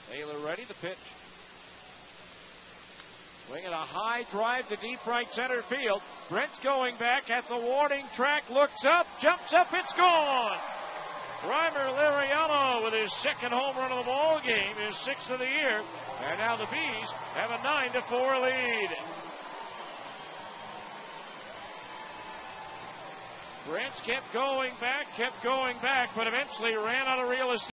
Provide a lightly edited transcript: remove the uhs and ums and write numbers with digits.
Taylor ready to pitch. Swinging a high drive to deep right center field. Brent's going back at the warning track, looks up, jumps up, it's gone! Rymer Liriano with his second home run of the ball game, his sixth of the year. And now the Bees have a 9-4 lead. Brent kept going back, but eventually ran out of real estate.